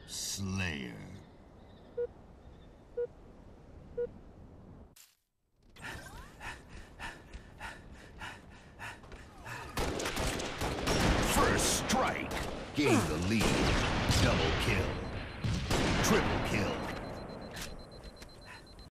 Slayer. First strike. Gain the lead. Double kill. Triple kill.